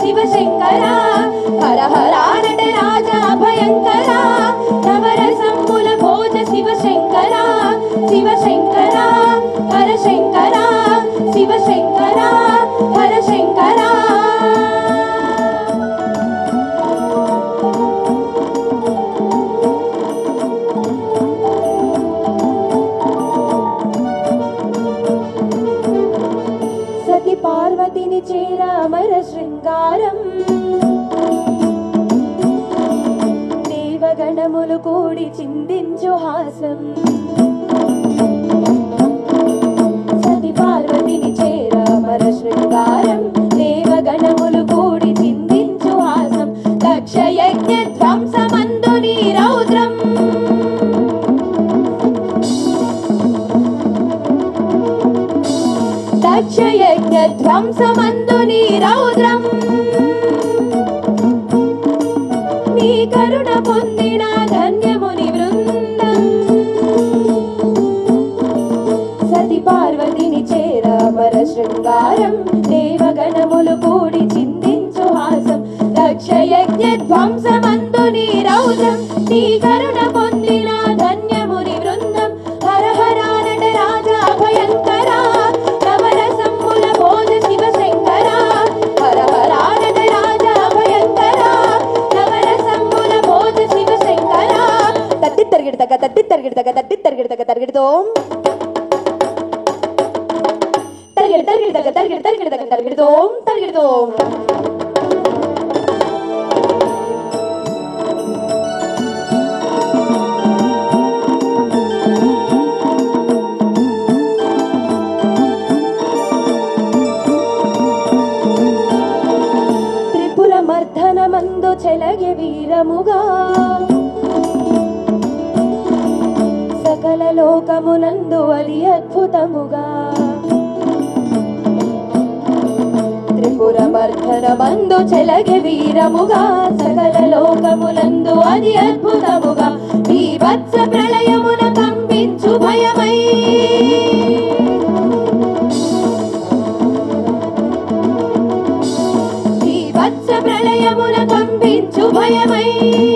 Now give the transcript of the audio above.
శివశంకర హర హర నటరాజ భయంకర నవరసంబుల భోజ శివశంకర శివశంకర హర శంకర శివశంకర హర శంకర సతి పార్వతిని చేరా అమర శృంగారం దేవగణములు కూడి చిందించు హాసం సతి పార్వతిని చేరా అమర శృంగారం దేవగణములు కూడి చిందించు హాసం దక్ష యజ్ఞ ధ్వంసమందు నీ రౌద్రం దక్ష యజ్ఞ ధ్వంసమందు నీ రౌద్రం నీ కరుణ పొందిన ధన్యముని వృందం సతి పార్వతిని చేరా అమర శృంగారం దేవగణములు కూడి చిందించు హాసం దక్ష యజ్ఞ ధ్వంసమందు నీ రౌద్రం నీ కరుణ పొందిన ధన్యముని వృందం హర హర నటరాజ భయంకర నవరసంబుల భోజ శివశంకర హర హర నటరాజ భయంకర నవరసంబుల భోజ శివశంకర తట్టి తరిగిడతగ తట్టి తరిగిడతగ తట్టి తరిగిడతగ తరిగిడతోం తరిగిడ తరిగిడతగ తరిగిడ తరిగిడతగ తరిగిడతోం తరిగిడతోం మర్ధనమందు చెలగే వీరముగా సకల లోకమునందు అది అద్భుతముగా త్రిపుర మర్ధనమందు చెలగే వీరముగా సకల లోకమునందు అది అద్భుతముగా బీభత్స ప్రళయమున కంపించు భయమై బీభత్స ప్రళయమున కంపించు భయమై